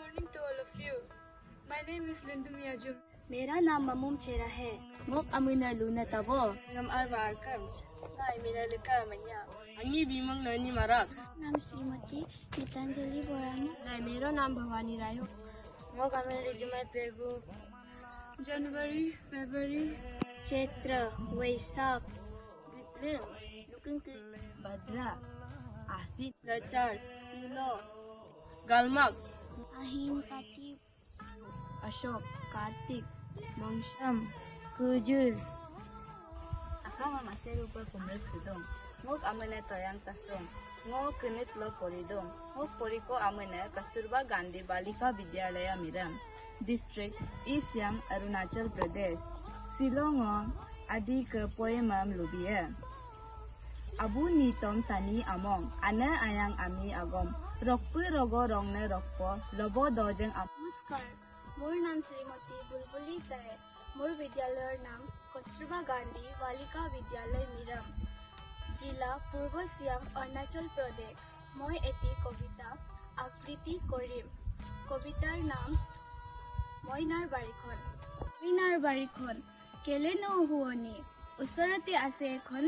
morning to all of you. My name is Lindu Miyajum. मेरा नाम ममुम चेरा है। Ngok amina luna tabo. Ngam arba arkams. Nai mina leka manya. Angi bimang nani marak. नाम Shrimati Geetanjali Borana. Nai mero naam Bhavani Rai ho. Ngok amina lijumai pegu. January, February, Chaitra Vaishakh Gitling. Looking to Badra. Asin. Gachar, Yulo, Galmak. आहिन Kartik Ashok. Kartik. Mangsham. Kujur. Akama maseru pa kumrek sidong. Ngok amina toyang tasong. Ngok kunit lo koridong. Ngok poriko amina Kasturba Gandhi Balika Vidyalaya Miram. District East Siam, Arunachal Pradesh. Silong adi ke poemam lubia. Abu nitom tani among. Ana ayang ami agom. Rokpu rogo rongne rokpo. Lobo dojeng am. नमस्कार, मोर नाम श्रीमती बुलबुली दे। मोर विद्यालयर नाम कस्तूरबा गांधी बालिका विद्यालय मिराम, जिला पूर्व SIAM, Arunachal Pradesh. मैं eighty कविता आकृति करिम। कवितार नाम मयनार बारीखन। मयनार बारीखन केले नहुवनी उसरते आसे एखन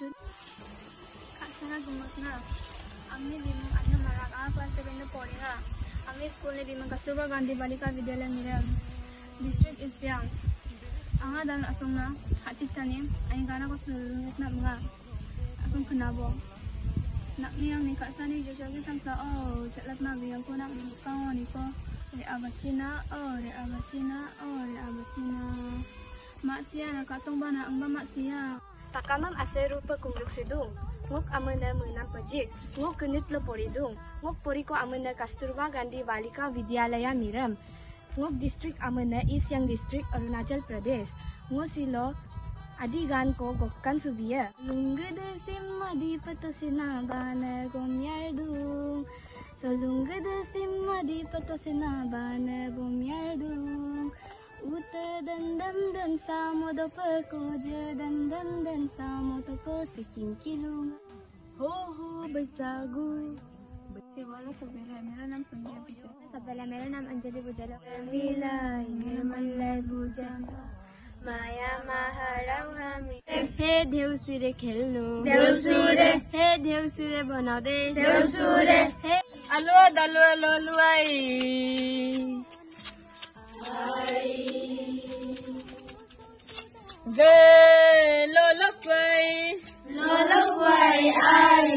खासना गुमसना आमने बिमुं आनो माराक आ क्लास 7 पढ़ेगा। आंगे स्कूल ने बिमुं कस्तूरबा गांधी बालिका विद्यालय मिराम, डिस्ट्रिक्ट ईस्ट सियांग। आंगा दान असंगना हाचिक चाने आइ गाना को सुरुंगत ना मंगा असंग खनाबो nakni ang nikasani jojogi samsa oh chatlat na biyang ko nak kaw ni ko re abachina re abachina masia na katong bana ang ba masia takamam ase rupa kumruk sidung ngok amana munam pajik ngok kunit lo poridung ngok poriko amana Kasturba Gandhi Balika Vidyalaya Miram ngok district amana East Siang district Arunachal Pradesh ngok silo adi gan ko gokkan subiya lunggude simadi patosina bana gomyardung so lunggude simadi patosina bana gomyardung uta dandam dan samodopa koja dandam samodopa sikim kilung Ho ho Baisagu. Sewala Sabela, मेरा नाम संजय पूजा। सबला मेरा नाम Anjali बुजला Milay, Malay Bujan. Maya Maharao Hami. हे देवसुरे खेल्नु देवसुरे, हे देवसुरे बनाउँदै देवसुरे. हे Alo, dalo, alo, luai. Ge, lolokwai. Lolokwai, ai.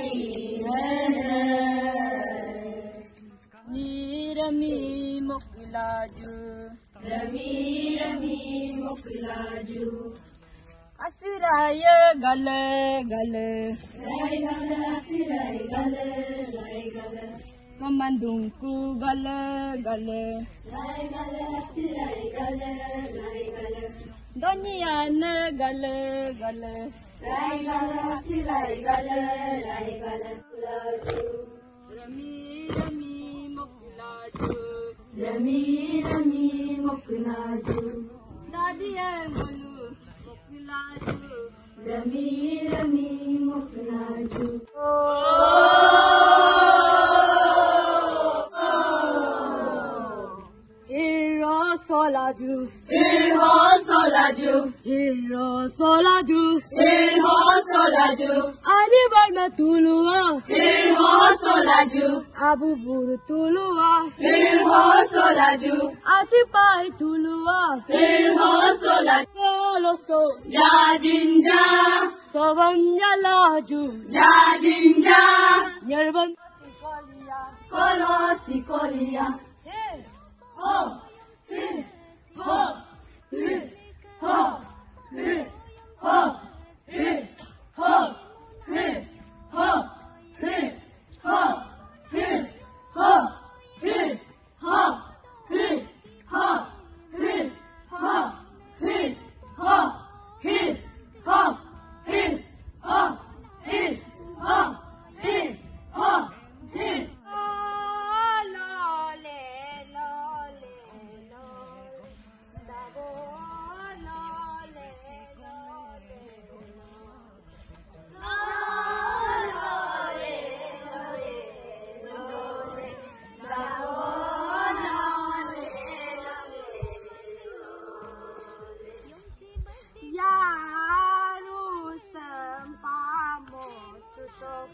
Ni rami mokilaju. Rami mokilaju. Asiraya gale gale. Rai gale asiraya gale rai gale. Kamandungku gale gale. Rai gale asiraya gale rai gale. Donyana gale gale. Rai gale asiraya gale rai gale. Rami mokilaju. Rami mokilaju. Nadia malu mokilaju. Rami mokilaju. Hero solaju. Hero solaju. Hero solaju. Hero solaju. Adi barma tulua. Hero solaju. Abu buru tulua. Hero solaju. Ati pai tulua. Hero solaju. Koloso. Jajinja. Sobanya laju. Jajinja. Yerban sikolia. Kolosikolia. Ho, hi, ho, hi, ho, hi, ho, hi, ho, hi, ho, hi, ho, hi, ho, hi, ho, hi, ho, hi, ho, hi, ho, hi, ho, hi, ho, hi, ho, hi, ho, hi.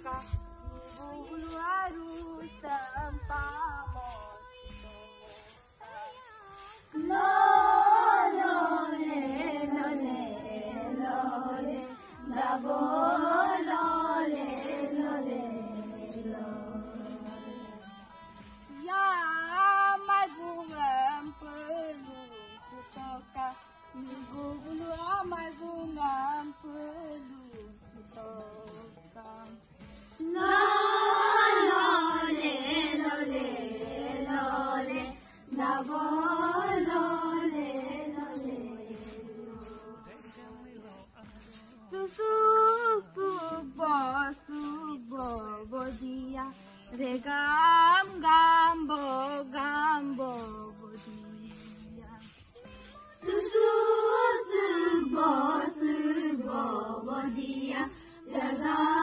ka Nubuluaru sampamo Lole lole lole Dabo lole lole Ya magungang pelung kutoka Nubulu magungang pelung kutoka Lole lole lole Dabo lole lole Subo bodia Regam gambo bodia Subo bodia Regam